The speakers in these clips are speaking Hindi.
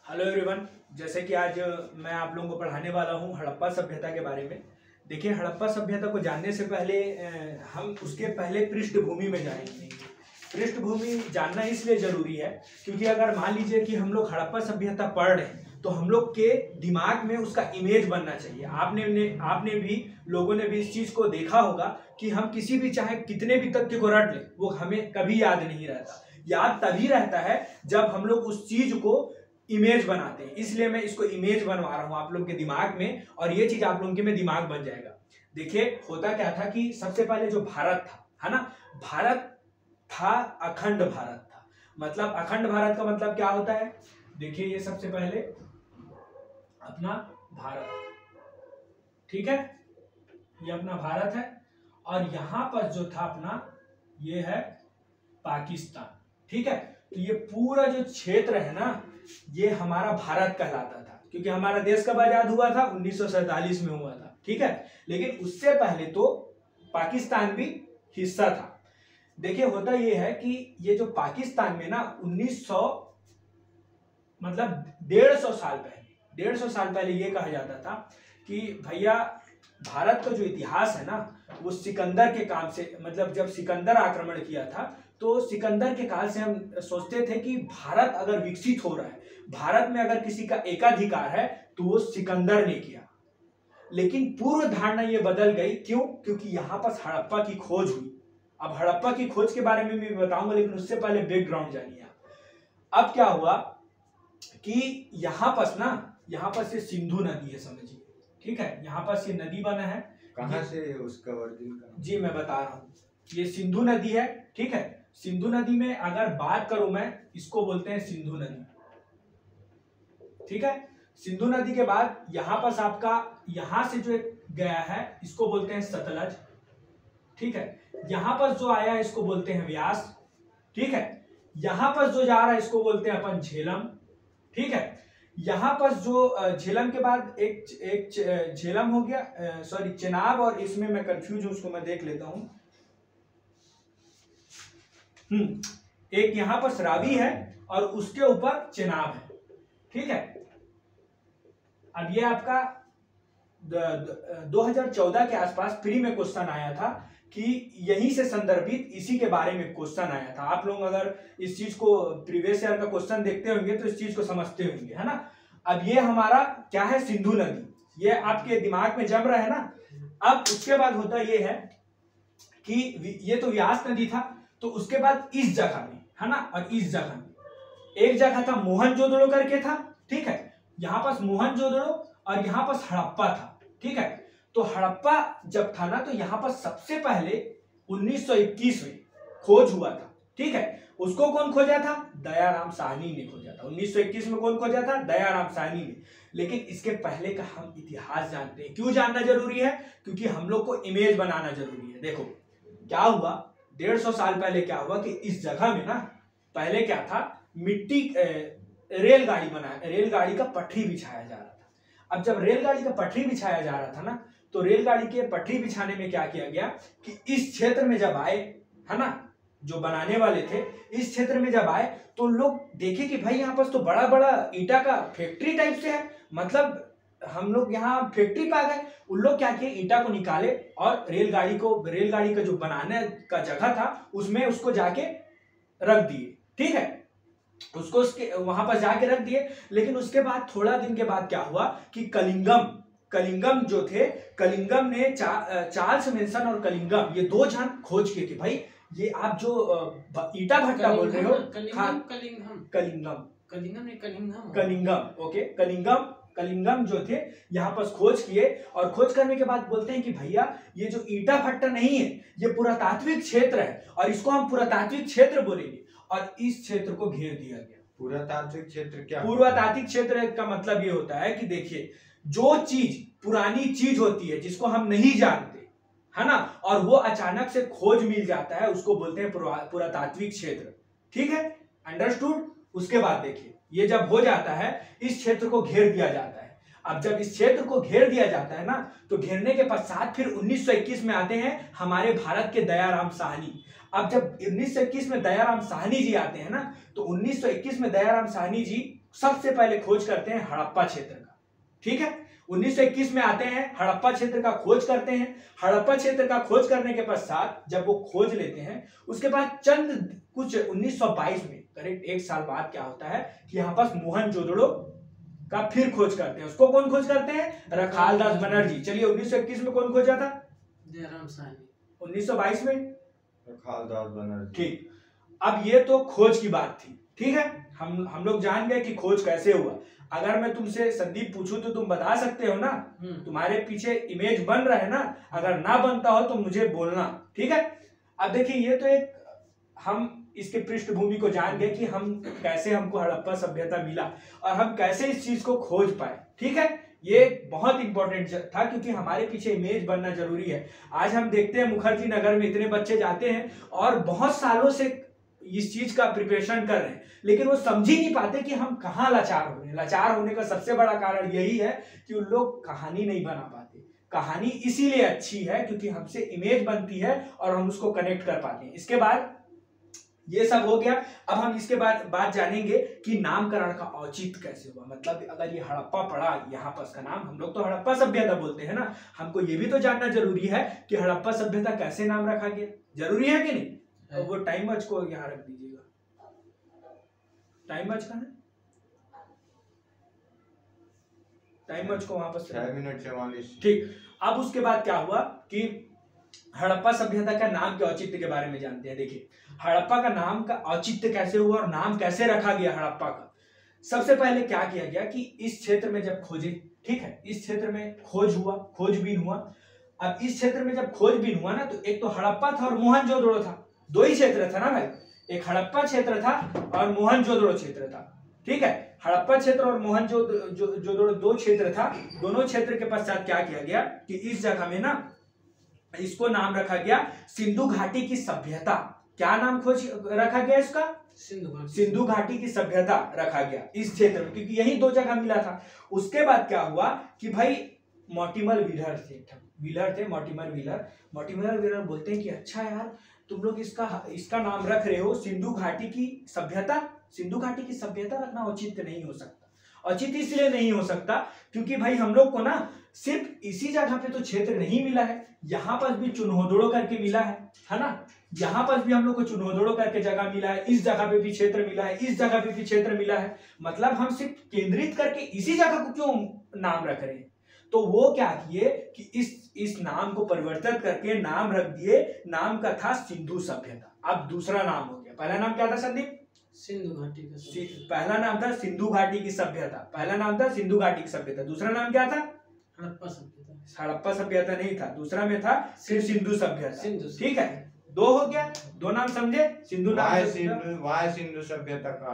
Hello everyone. जैसे कि आज मैं आप लोगों को पढ़ाने वाला हूं हड़प्पा सभ्यता के बारे में। देखिए, हड़प्पा सभ्यता को जानने से पहले हम उसके पहले पृष्ठभूमि में जाएंगे। पृष्ठभूमि जानना इसलिए जरूरी है क्योंकि अगर मान लीजिए कि हम लोग हड़प्पा सभ्यता पढ़ रहे हैं तो हम लोग के दिमाग में उसका इमेज बनना चाहिए। आपने भी लोगों ने भी इस चीज को देखा होगा कि हम किसी भी चाहे कितने भी तथ्य को रट लें वो हमें कभी याद नहीं रहता। याद तभी रहता है जब हम लोग उस चीज को इमेज बनाते हैं। इसलिए मैं इसको इमेज बनवा रहा हूं आप लोग के दिमाग में और ये चीज आप लोगों के में दिमाग बन जाएगा। देखिए, होता क्या था कि सबसे पहले जो भारत था, है ना, भारत था, अखंड भारत था। मतलब अखंड भारत का मतलब क्या होता है? देखिए, ये सबसे पहले अपना भारत, ठीक है, ये अपना भारत है और यहां पर जो था अपना ये है पाकिस्तान, ठीक है। तो ये पूरा जो क्षेत्र है ना ये हमारा भारत कहलाता था क्योंकि हमारा देश कब आजाद हुआ था? 1947 में हुआ था, ठीक है। लेकिन उससे पहले तो पाकिस्तान भी हिस्सा था। देखिए, होता ये है कि ये जो पाकिस्तान में ना 1900 मतलब 150 साल पहले 150 साल पहले ये कहा जाता था कि भैया भारत का जो इतिहास है ना वो सिकंदर के काम से, मतलब जब सिकंदर आक्रमण किया था तो सिकंदर के काल से हम सोचते थे कि भारत अगर विकसित हो रहा है, भारत में अगर किसी का एकाधिकार है तो वो सिकंदर ने किया। लेकिन पूर्व धारणा ये बदल गई। क्यों? क्योंकि यहां पर हड़प्पा की खोज हुई। अब हड़प्पा की खोज के बारे में भी बताऊंगा, लेकिन उससे पहले बैकग्राउंड जानिए। अब क्या हुआ कि यहाँ पर से सिंधु नदी है, समझिए, ठीक है। यहाँ पर से नदी बना है। कहाँ से उसका ओरिजिन का? जी मैं बता रहा हूँ, ये सिंधु नदी है, ठीक है। सिंधु नदी में अगर बात करूं मैं, इसको बोलते हैं सिंधु नदी, ठीक है। सिंधु नदी के बाद यहां पर आपका यहां से जो गया है इसको बोलते हैं सतलज, ठीक है। यहां पर जो आया है इसको बोलते हैं व्यास, ठीक है। यहां पर जो जा रहा है इसको बोलते हैं अपन झेलम, ठीक है। यहां पर जो झेलम के बाद एक झेलम हो गया, सॉरी चेनाब, और इसमें मैं कंफ्यूज हूं, उसको मैं देख लेता हूं। एक यहां पर रावी है और उसके ऊपर चेनाब है, ठीक है। अब ये आपका 2014 के आसपास फ्री में क्वेश्चन आया था कि यहीं से संदर्भित इसी के बारे में क्वेश्चन आया था। आप लोग अगर इस चीज को प्रीवियस ईयर का क्वेश्चन देखते होंगे तो इस चीज को समझते होंगे, है ना। अब ये हमारा क्या है? सिंधु नदी, ये आपके दिमाग में जम रहा है ना। अब उसके बाद होता ये है कि ये तो व्यास नदी था, तो उसके बाद इस जगह में, है ना, और इस जगह में एक जगह था मोहनजोदड़ो करके था, ठीक है। यहां पर मोहनजोदड़ो और यहां पर हड़प्पा था, ठीक है। तो हड़प्पा जब था ना तो यहां पर सबसे पहले 1921 में खोज हुआ था, ठीक है। उसको कौन खोजा था? दयाराम साहनी ने खोजा था। 1921 में कौन खोजा था? दयाराम साहनी ने। लेकिन इसके पहले का हम इतिहास जानते हैं। क्यों जानना जरूरी है? क्योंकि हम लोग को इमेज बनाना जरूरी है। देखो क्या हुआ, 150 साल पहले क्या हुआ कि इस जगह में ना पहले क्या था, मिट्टी रेलगाड़ी रेलगाड़ी का पटरी बिछाया जा रहा था। अब जब रेलगाड़ी का पटरी बिछाया जा रहा था ना तो रेलगाड़ी के पटरी बिछाने में क्या किया गया कि इस क्षेत्र में जब आए, है ना, जो बनाने वाले थे, इस क्षेत्र में जब आए तो लोग देखे कि भाई यहाँ पर तो बड़ा बड़ा ईटा का फैक्ट्री टाइप से है, मतलब हम लोग यहाँ फैक्ट्री पा गए। उन लोग क्या किए, ईटा को निकाले और रेलगाड़ी का जो बनाने का जगह था उसमें उसको जाके रख दिए, ठीक है। उसको उसके वहां पर जाके रख दिए। लेकिन उसके बाद थोड़ा दिन के बाद क्या हुआ कि कलिंगम जो थे, कलिंगम ने चार्ल्स मेंसन और कलिंगम, ये दो जन खोज किए कि भाई ये आप जो ईटा भट्टा बोल रहे हो, कलिंगम जो थे यहाँ पर खोज किए। और खोज करने के बाद बोलते हैं कि भैया ये जो ईटा भट्टा नहीं है, ये पुरातात्विक क्षेत्र है और इसको हम पुरातात्विक क्षेत्र बोलेंगे। और इस क्षेत्र को घेर दिया गया। पुरातात्विक क्षेत्र क्या? पुरातात्विक क्षेत्र का मतलब ये होता है कि देखिए, जो चीज पुरानी चीज होती है जिसको हम नहीं जानते, है ना, और वो अचानक से खोज मिल जाता है, उसको बोलते हैं पुरातात्विक क्षेत्र, ठीक है, अंडरस्टूड। उसके बाद देखिए, ये जब हो जाता है इस क्षेत्र को घेर दिया जाता है। अब जब इस क्षेत्र को घेर दिया जाता है ना तो घेरने के पश्चात फिर 1921 में आते हैं हमारे भारत के दयाराम साहनी। अब जब 1921 में दयाराम साहनी जी आते हैं ना तो 1921 में दयाराम साहनी जी सबसे पहले खोज करते हैं हड़प्पा क्षेत्र का। ठीक है, 1921 में आते हैं, हड़प्पा क्षेत्र का खोज करते हैं। हड़प्पा क्षेत्र का खोज करने के पश्चात जब वो खोज लेते हैं, उसके बाद कुछ 1922 में करीब 1 साल बाद क्या होता है कि यहाँ पास मोहनजोदड़ो का फिर खोज करते हैं। उसको कौन खोज करते हैं? रखालदास बनर्जी। चलिए 1921 में कौन खोजा था? जयराम साहनी। 1922 में रखालदास बनर्जी। ठीक, अब ये तो खोज की बात थी। ठीक है, हम लोग जान गए कि खोज कैसे हुआ। अगर मैं तुमसे संदीप पूछूं तो तुम बता सकते हो ना? तुम्हारे पीछे इमेज बन रहा है ना? अगर ना बनता हो तो मुझे बोलना। ठीक है, अब देखिए ये तो एक हम इसके पृष्ठभूमि को जान गए कि हम कैसे हमको हड़प्पा सभ्यता मिला और हम कैसे इस चीज को खोज पाए। ठीक है, ये बहुत इंपॉर्टेंट था क्योंकि हमारे पीछे इमेज बनना जरूरी है। आज हम देखते हैं मुखर्जी नगर में इतने बच्चे जाते हैं और बहुत सालों से इस चीज का प्रिपरेशन कर रहे हैं, लेकिन वो समझ ही नहीं पाते कि हम कहाँ लाचार हो रहे हैं। लाचार होने का सबसे बड़ा कारण यही है कि उन लोग कहानी नहीं बना पाते। कहानी इसीलिए अच्छी है क्योंकि हमसे इमेज बनती है और हम उसको कनेक्ट कर पाते हैं। इसके बाद ये सब हो गया। अब हम इसके बाद बात जानेंगे कि नामकरण का औचित्य कैसे हुआ। मतलब अगर ये हड़प्पा पड़ा, यहाँ पर इसका नाम हम लोग तो हड़प्पा सभ्यता बोलते हैं ना, हमको ये भी तो जानना जरूरी है कि हड़प्पा सभ्यता कैसे नाम रखा गया। जरूरी है कि नहीं? तो वो टाइम वॉच को यहाँ रख दीजिएगा। टाइम वॉच कहाँ है? टाइम वॉच को वहां पर 6 मिनट 44। ठीक, अब उसके बाद क्या हुआ कि हड़प्पा सभ्यता का नाम के औचित्य के बारे में जानते हैं। देखिए हड़प्पा का नाम का औचित्य कैसे हुआ और नाम कैसे रखा गया हड़प्पा का। सबसे पहले क्या किया गया कि इस क्षेत्र में जब खोजे, ठीक है, इस क्षेत्र में खोज हुआ, खोजबीन हुआ। अब इस क्षेत्र में जब खोजबीन हुआ ना, तो एक तो हड़प्पा था और मोहनजोदड़ो था। दो ही क्षेत्र था ना भाई, एक हड़प्पा क्षेत्र था और मोहनजोदड़ो क्षेत्र था। ठीक है, हड़प्पा क्षेत्र और मोहनजोदड़ो दो क्षेत्र था। दोनों क्षेत्र के पश्चात क्या किया गया कि इस जगह में ना इसको नाम रखा गया सिंधु घाटी की सभ्यता। क्या नाम खोज रखा गया इसका? सिंधु घाटी की सभ्यता रखा गया इस क्षेत्र में, क्योंकि यही दो जगह मिला था। उसके बाद क्या हुआ कि भाई मॉर्टिमर व्हीलर थे मॉर्टिमर व्हीलर बोलते हैं कि अच्छा यार तुम लोग इसका नाम रख रहे हो सिंधु घाटी की सभ्यता। सिंधु घाटी की सभ्यता रखना औचित्य नहीं हो सकता। औचित्य इसलिए नहीं हो सकता क्योंकि भाई हम लोग को ना सिर्फ इसी जगह पे तो क्षेत्र नहीं मिला है, यहाँ पर भी चुन्होदड़ो करके मिला है ना। यहाँ पर भी हम लोग को चुन्होदड़ो करके जगह मिला है, इस जगह पे भी क्षेत्र मिला है, इस जगह पे भी क्षेत्र मिला है। मतलब हम सिर्फ केंद्रित करके इसी जगह को क्यों नाम रख रहे हैं? तो वो क्या किए कि इस नाम को परिवर्तित करके नाम रख दिए। नाम का था सिंधु सभ्यता। अब दूसरा नाम हो गया। पहला नाम क्या था संदीप? सिंधु घाटी का। पहला नाम था सिंधु घाटी की सभ्यता। पहला नाम था सिंधु घाटी की सभ्यता। दूसरा नाम क्या था? हड़प्पा सभ्यता। हड़प्पा सभ्यता नहीं था, दूसरा में था सिर्फ सिंधु सभ्यता। ठीक है, दो हो गया, दो नाम समझे। सिंधु नाम सिंधु सभ्यता का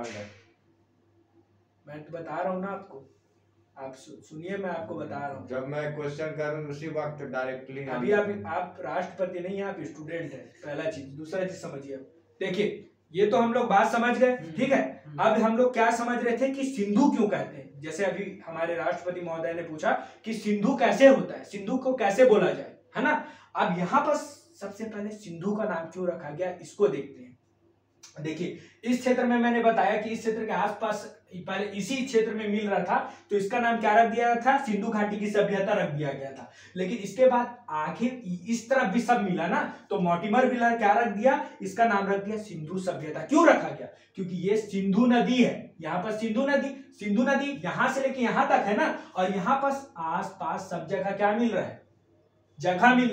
मैं तो बता रहा हूँ ना आपको, आप सुनिए, मैं आपको बता रहा हूँ। जब मैं क्वेश्चन करूँ उसी वक्त डायरेक्टली अभी आप राष्ट्रपति नहीं, आप स्टूडेंट है, पहला चीज। दूसरा चीज समझिए, देखिए ये तो हम लोग बात समझ गए। ठीक है, अब हम लोग क्या समझ रहे थे कि सिंधु क्यों कहते हैं। जैसे अभी हमारे राष्ट्रपति महोदय ने पूछा कि सिंधु कैसे होता है, सिंधु को कैसे बोला जाए, है ना। अब यहाँ पर सबसे पहले सिंधु का नाम क्यों रखा गया इसको देखते हैं। देखिए इस क्षेत्र में मैंने बताया कि इस क्षेत्र के आसपास पहले इसी क्षेत्र में मिल रहा था, तो इसका नाम क्या रख दिया था? सिंधु घाटी की सभ्यता रख दिया गया था। लेकिन इसके बाद आखिर इस तरफ भी सब मिला ना, तो मॉर्टिमर व्हीलर क्या रख दिया? इसका नाम रख दिया सिंधु सभ्यता। क्यों रखा गया? क्योंकि ये सिंधु नदी है, यहाँ पर सिंधु नदी यहां से लेके यहां तक है ना, और यहाँ पर आसपास सब जगह क्या मिल रहा है? जगह मिल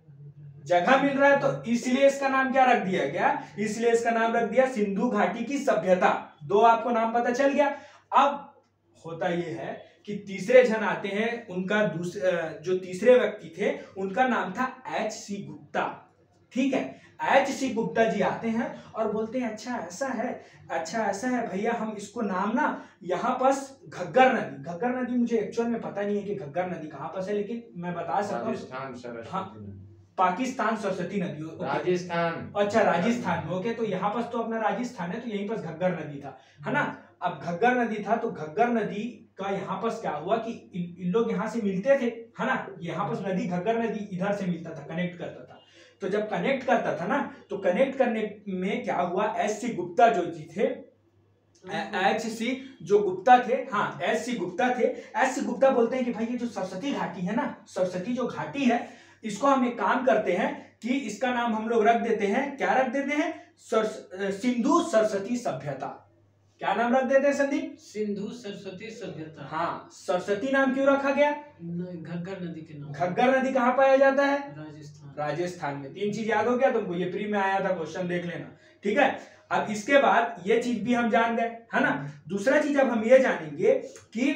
रहा है, तो इसलिए इसका नाम क्या रख दिया गया? इसलिए इसका नाम रख दिया सिंधु घाटी की सभ्यता। दो आपको नाम पता चल गया। अब होता यह है कि तीसरे जन आते हैं, उनका जो तीसरे व्यक्ति थे उनका नाम था H.C. गुप्ता। ठीक है, H.C. गुप्ता जी आते हैं और बोलते हैं अच्छा ऐसा है भैया, हम इसको नाम ना यहाँ पास घग्गर नदी मुझे एक्चुअल में पता नहीं है कि घग्गर नदी कहाँ पास है, लेकिन मैं बता सकता हूँ पाकिस्तान सरस्वती नदी, राजस्थान। अच्छा राजस्थान में, ओके। तो यहाँ पास तो अपना राजस्थान है, तो यहीं पास घग्गर नदी था, है ना। अब घग्गर नदी था, तो घग्गर नदी का यहाँ पास क्या हुआ कि इन लोग यहाँ से मिलते थे, है ना। यहाँ पास नदी घग्गर नदी इधर से मिलता था, कनेक्ट करता था। तो जब कनेक्ट करता था ना, तो कनेक्ट करने में क्या हुआ, H.C. गुप्ता जो जी थे एच सी जो गुप्ता थे, हाँ एच सी गुप्ता थे। एच सी गुप्ता बोलते हैं कि भाई ये जो सरस्वती घाटी है ना, सरस्वती जो घाटी है, इसको हम एक काम करते हैं कि इसका नाम हम लोग रख देते हैं, क्या रख देते हैं, सिंधु सरस्वती सभ्यता। क्या नाम रख देते हैं संदीप? सिंधु सरस्वती सभ्यता। हाँ, सरस्वती नाम क्यों रखा गया? घग्गर नदी के नाम। घग्गर नदी कहाँ पाया जाता है? राजस्थान। राजस्थान में। 3 चीज याद हो गया तुमको, ये प्री में आया था, क्वेश्चन देख लेना, ठीक है। अब इसके बाद ये चीज भी हम जान गए, है ना। दूसरा चीज अब हम ये जानेंगे कि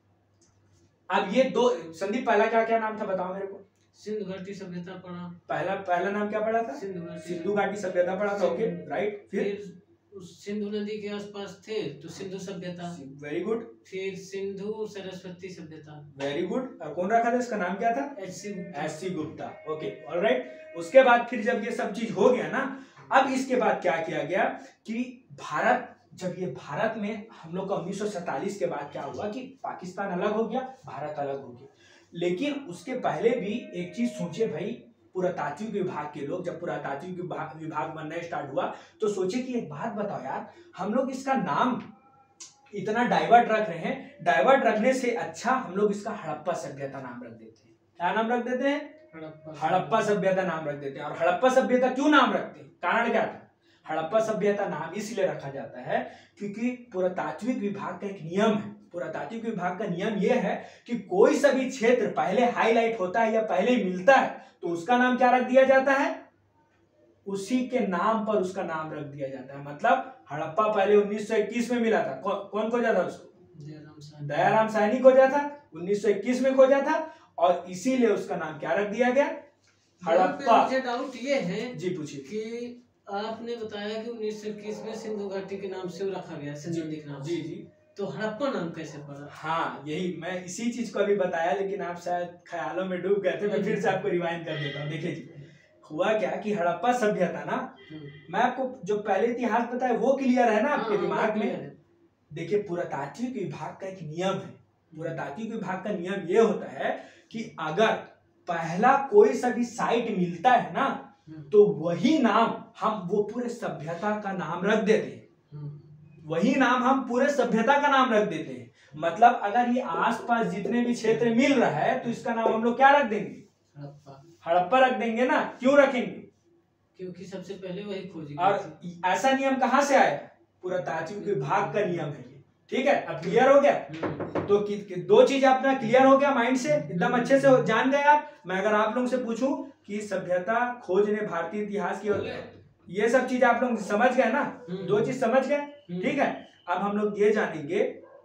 अब ये दो, संदीप पहला क्या क्या नाम था बताओ मेरे को? सिंधु घाटी सभ्यता पढ़ा। पहला नाम क्या पढ़ा था? सिंधु घाटी सभ्यता पढ़ा था, ओके राइट। फिर सिंधु नदी के आसपास थे तो सिंधु सभ्यता। Very good. फिर सिंधु सरस्वती सभ्यता। Very good. और कौन रखा था, इसका नाम क्या था? H C Gupta, okay alright. उसके बाद फिर जब ये सब चीज हो गया ना, अब इसके बाद क्या किया गया कि भारत, जब ये भारत में हम लोग का 1947 के बाद क्या हुआ कि पाकिस्तान अलग हो गया, भारत अलग हो गया। लेकिन उसके पहले भी एक चीज सोचे भाई, पुरातात्विक विभाग के लोग जब पुरातात्विक विभाग बनना स्टार्ट हुआ तो सोचे कि एक बात बताओ यार, हम लोग इसका नाम इतना डाइवर्ट रख रहे हैं, डाइवर्ट रखने से अच्छा हम लोग इसका हड़प्पा सभ्यता नाम रख देते हैं। क्या नाम रख देते हैं? हड़प्पा सभ्यता नाम रख देते हैं। और हड़प्पा सभ्यता क्यों नाम रखते हैं, कारण क्या था? हड़प्पा सभ्यता नाम इसलिए रखा जाता है क्योंकि पुरातात्विक विभाग का एक नियम है। पुरातात्विक विभाग का नियम यह है कि कोई सा भी क्षेत्र पहले हाईलाइट होता है या पहले मिलता है तो उसका नाम क्या रख दिया जाता है? उसी के नाम पर उसका नाम रख दिया जाता है। मतलब हड़प्पा पहले 1921 में मिला था, कौन खोजा था उसको? दयाराम साहनी खोजा था, 1921 में खोजा था, और इसीलिए उसका नाम क्या रख दिया गया? हड़प्पा। मुझे डाउट ये है जी पूछिए। कि आपने बताया कि 1921 में सिंधु घाटी के नाम से रखा गया, सिंधु नदी के नाम। जी जी। तो हड़प्पा नाम कैसे पड़ा? हाँ, यही मैं इसी चीज को अभी बताया, लेकिन आप शायद ख्यालों में डूब गए थे, मैं फिर से आपको रिवाइंड कर देता हूँ। देखिए जी, हुआ क्या कि हड़प्पा सभ्यता ना, मैं आपको जो पहले इतिहास बताया वो क्लियर है ना आपके दिमाग में? देखिए, पुरातात्विक विभाग का एक नियम है। पुरातात्विक विभाग का नियम ये होता है कि अगर पहला कोई सा भी साइट मिलता है ना, तो वही नाम हम वो पूरे सभ्यता का नाम रख देते हैं। वही नाम हम पूरे सभ्यता का नाम रख देते हैं। मतलब अगर ये आसपास जितने भी क्षेत्र मिल रहा है तो इसका नाम हम लोग क्या रख देंगे? हड़प्पा रख देंगे ना। क्यों रखेंगे? क्योंकि सबसे पहले वही खोजी। और ऐसा नियम कहां से आया? पुरातात्विक विभाग का नियम है ये, ठीक है। अब क्लियर हो गया? तो दो चीज अपना क्लियर हो गया माइंड से, एकदम अच्छे से जान गए आप। मैं अगर आप लोगों से पूछूं कि सभ्यता खोज ने भारतीय इतिहास की, ये सब चीज आप लोग समझ गए ना? दो चीज समझ गए, ठीक है। अब हम लोग ये जानेंगे,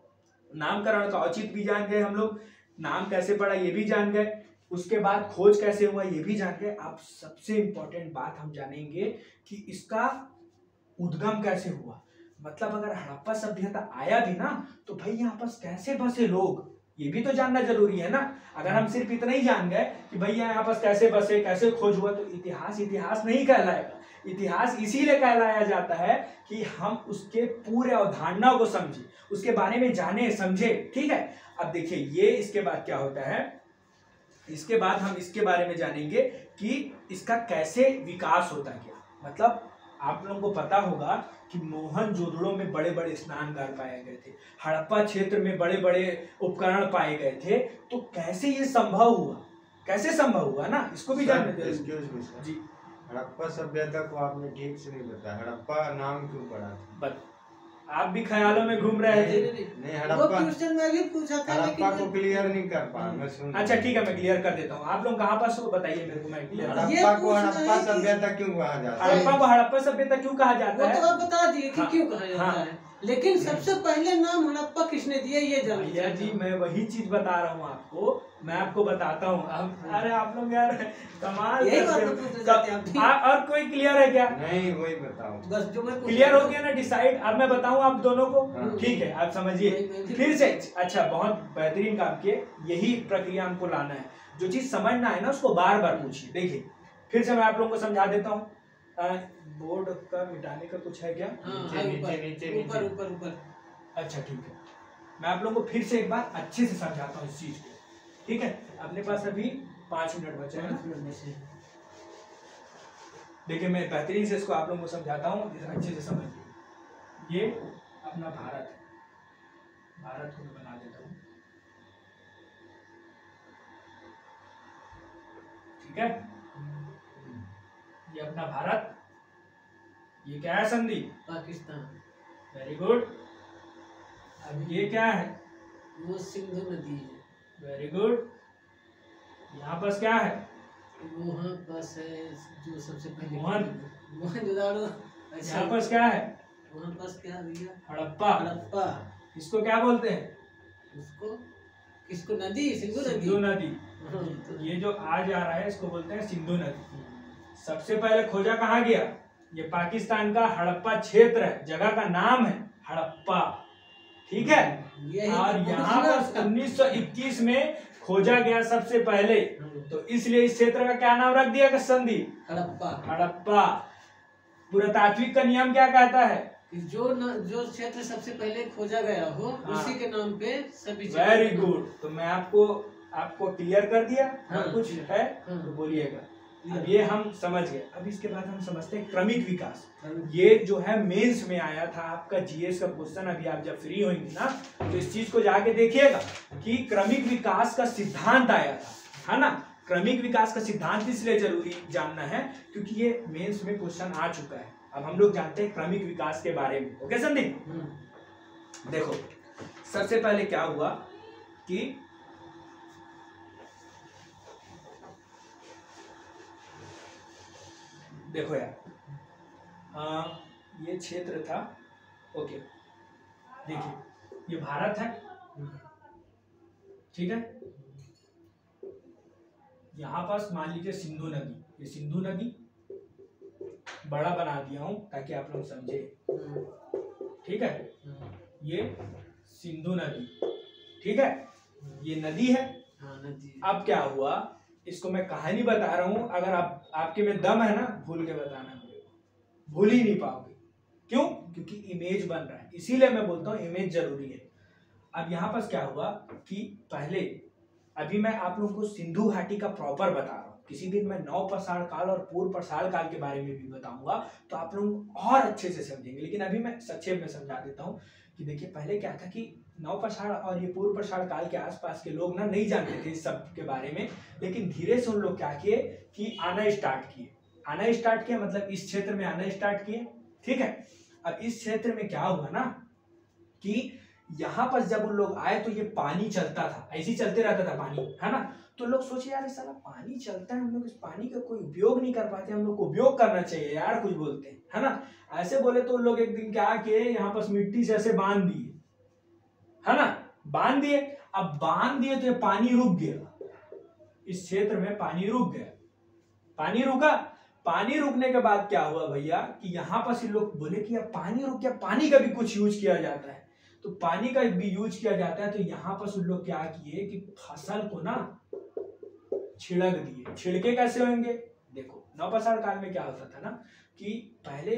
नामकरण का औचित्य भी जान गए हम लोग, नाम कैसे पड़ा ये भी जान गए, उसके बाद खोज कैसे हुआ ये भी जान गए। अब सबसे इंपॉर्टेंट बात हम जानेंगे कि इसका उद्गम कैसे हुआ। मतलब अगर हड़प्पा सभ्यता आया भी ना तो भाई यहाँ पर कैसे बसे लोग, ये भी तो जानना जरूरी है ना। अगर हम सिर्फ इतना ही जान गए कि भैया यहाँ पर कैसे बसे, कैसे खोज हुआ, तो इतिहास इतिहास नहीं कहलाएगा। इतिहास इसीलिए कहलाया जाता है कि हम उसके पूरे अवधारणा को समझे, उसके बारे में जाने समझे, ठीक है। अब देखिए ये इसके बाद क्या होता है, इसके बाद हम इसके बारे में जानेंगे कि इसका कैसे विकास होता गया। मतलब आप लोगों को पता होगा कि मोहनजोदड़ो में बड़े बड़े स्नानघर पाए गए थे, हड़प्पा क्षेत्र में बड़े बड़े उपकरण पाए गए थे, तो कैसे ये संभव हुआ, कैसे संभव हुआ ना, इसको भी जानना जरूरी जी। हड़प्पा सभ्यता को आपने ठीक से नहीं बताया, हड़प्पा नाम क्यों पड़ा? आप भी ख्यालों में घूम रहे थे। नहीं, हड़प्पा मैं भी पूछा था, हड़प्पा को क्लियर नहीं कर पाया, मैं सुन। अच्छा ठीक है, मैं क्लियर कर देता हूँ। आप लोग कहाँ पास हो बताइए मेरे को, मैं क्लियर। हड़प्पा को हड़प्पा सभ्यता क्यों कहा जाता है? हड़प्पा को हड़प्पा सभ्यता क्यों कहा जाता है? वो तो आप बता दिए कि क्यों कहा जाता है, लेकिन सबसे पहले नाम हड़प्पा किसने दिया ये भैया जी, मैं वही चीज बता रहा हूँ आपको, मैं आपको बताता हूँ। अरे आप लोग यार कमाल, और कोई क्लियर है क्या? नहीं, वही बताओ बस जो मैं क्लियर हो गया ना, डिसाइड। अब मैं बताऊँ आप दोनों को, ठीक है, आप समझिए फिर से। अच्छा, बहुत बेहतरीन काम किए, यही प्रक्रिया हमको लाना है। जो चीज समझना है ना उसको बार बार पूछिए। देखिए फिर से मैं आप लोगों को समझा देता हूँ। बोर्ड का मिटाने का कुछ है क्या? ऊपर ऊपर ऊपर। अच्छा ठीक है, मैं आप लोगों को फिर से एक बार अच्छे से समझाता हूँ इस चीज को, ठीक है। अपने पास अभी 5 मिनट बचे हैं ना। देखिए मैं बेहतरीन से इसको आप लोगों को समझाता हूँ, अच्छे से समझिए। ये अपना भारत है, भारत को मैं बना देता हूँ, ठीक है। ये अपना भारत, ये क्या है संधि? पाकिस्तान। Very good. अब ये क्या है? वो सिंधु नदी है। Very good. यहाँ पास क्या है? वहाँ पास है जो सबसे पहले मोहनजोदड़ो। अच्छा, यहाँ पास क्या है? वहाँ पास क्या दिया? हड़प्पा। हड़प्पा। इसको क्या बोलते हैं? उसको किसको? नदी, सिंधु नदी। सिंधु नदी। तो ये जो आज आ रहा है इसको बोलते हैं सिंधु नदी। सबसे पहले खोजा कहाँ गया? ये पाकिस्तान का हड़प्पा क्षेत्र है, जगह का नाम है हड़प्पा, ठीक है। और यहाँ पर 1921 में खोजा गया सबसे पहले, तो इसलिए इस क्षेत्र का क्या नाम रख दिया? संधि हड़प्पा। हड़प्पा। पुरातात्विक का नियम क्या कहता है? जो क्षेत्र सबसे पहले खोजा गया हो, उसी के नाम पे सभी। Very good. तो मैं आपको क्लियर कर दिया। और कुछ है तो बोलिएगा। अब ये हम समझ गए। अब इसके बाद हम समझते हैं क्रमिक विकास। ये जो है मेंस में आया था आपका जीएस का क्वेश्चन। अभी आप जब फ्री होंगे ना तो इस चीज को जाके देखिएगा कि क्रमिक विकास का सिद्धांत आया था, है ना। क्रमिक विकास का सिद्धांत इसलिए जरूरी जानना है क्योंकि ये मेंस में क्वेश्चन आ चुका है। अब हम लोग जानते हैं क्रमिक विकास के बारे में। ओके संदीप, देखो सबसे पहले क्या हुआ कि देखो यार, ये क्षेत्र था। ओके, देखिए ये भारत है, ठीक है। यहाँ पास मान लीजिए सिंधु नदी, ये सिंधु नदी बड़ा बना दिया हूं ताकि आप लोग समझे, ठीक है। ये सिंधु नदी, ठीक है, ये नदी है। नदी। अब क्या हुआ, इसको मैं कहानी बता रहा हूं। अगर आपके में दम है ना, भूल के बताना, भूल ही नहीं पाओगे। क्यों? क्योंकि इमेज बन रहा है, इसीलिए मैं बोलता हूं इमेज जरूरी है। अब यहाँ पर क्या हुआ कि पहले, अभी मैं आप लोगों को सिंधु घाटी का प्रॉपर बता रहा हूँ। किसी दिन मैं नवपाषाण काल और पूर्वपाषाण काल के बारे में भी बताऊंगा तो आप लोग और अच्छे से समझेंगे। लेकिन अभी मैं संक्षेप में समझा देता हूँ कि देखिए पहले क्या था कि नवपाषाण और ये पूर्वपाषाण काल के आसपास के लोग ना नहीं जानते थे इस सब के बारे में। लेकिन धीरे से उन लोग क्या किए कि आना स्टार्ट किए, मतलब इस क्षेत्र में आना स्टार्ट किए, ठीक है। अब इस क्षेत्र में क्या हुआ ना कि यहाँ पर जब उन लोग आए तो ये पानी चलता था, ऐसे ही चलते रहता था पानी, है ना। तो लोग सोचे यार इस साला पानी चलता है, हम लोग इस पानी का कोई उपयोग नहीं कर पाते, हम लोग को उपयोग करना चाहिए यार, कुछ बोलते हैं, है ना। ऐसे बोले तो लोग एक दिन क्या किए, यहाँ पर मिट्टी से ऐसे बांध दिए, है ना, बांध दिए। अब बांध दिए तो ये पानी रुक गया, इस क्षेत्र में पानी रुक गया, पानी रुका। पानी रुकने के बाद क्या हुआ भैया कि यहाँ पर लोग बोले कि यार पानी रुक गया, पानी का भी कुछ यूज किया जाता है, तो पानी का भी यूज किया जाता है। तो यहाँ पर लोग क्या किए कि फसल को ना छिड़क दिए। छिड़के कैसे होंगे, देखो नवपाषाण काल में क्या होता था ना कि पहले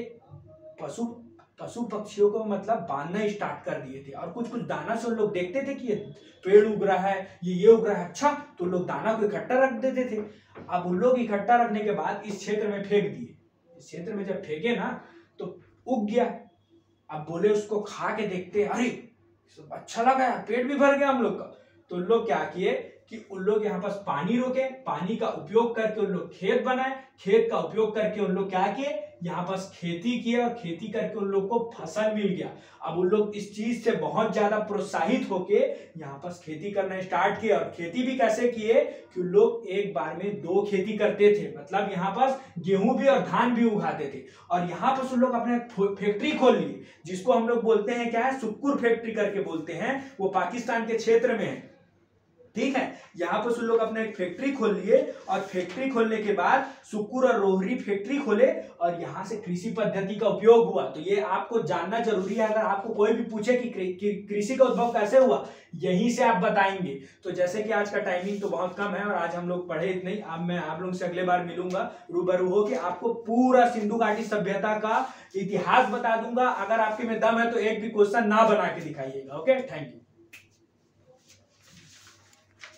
पशु पक्षियों को मतलब बांधना स्टार्ट कर दिए थे, और कुछ कुछ दाना से लोग देखते थे कि ये पेड़ उग रहा है, ये उग रहा है, अच्छा, तो लोग दाना को इकट्ठा रख देते थे। अब उन लोग इकट्ठा रखने के बाद इस क्षेत्र में फेंक दिए। इस क्षेत्र में जब फेंके ना तो उग गया। अब बोले उसको खा के देखते, अरे अच्छा लगा, पेट भी भर गया हम लोग का। तो उन लोग क्या किए कि उन लोग यहाँ पास पानी रोके, पानी का उपयोग करके उन लोग खेत बनाए, खेत का उपयोग करके उन लोग क्या किए, यहाँ पास खेती किए, और खेती करके उन लोग को फसल मिल गया। अब उन लोग इस चीज से बहुत ज्यादा प्रोत्साहित होके यहाँ पास खेती करना स्टार्ट किया। और खेती भी कैसे किए कि उन लोग एक बार में 2 खेती करते थे, मतलब यहाँ पास गेहूं भी और धान भी उगाते थे। और यहाँ पास उन लोग अपने फैक्ट्री खोल लिए, जिसको हम लोग बोलते हैं क्या है, सुक्कुर फैक्ट्री करके बोलते हैं। वो पाकिस्तान के क्षेत्र में है, ठीक है। यहाँ पर लोग अपने एक फैक्ट्री खोल लिए, और फैक्ट्री खोलने के बाद सुक्कुर और रोहरी फैक्ट्री खोले, और यहाँ से कृषि पद्धति का उपयोग हुआ। तो ये आपको जानना जरूरी है। अगर आपको कोई भी पूछे कि कृषि का उद्भव कैसे हुआ, यहीं से आप बताएंगे। तो जैसे कि आज का टाइमिंग तो बहुत कम है और आज हम लोग पढ़े इतने ही। अब मैं आप लोगों से अगले बार मिलूंगा रूबरू हो के, आपको पूरा सिंधु घाटी सभ्यता का इतिहास बता दूंगा। अगर आपके में दम है तो एक भी क्वेश्चन ना बना के दिखाइएगा। Okay, thank you.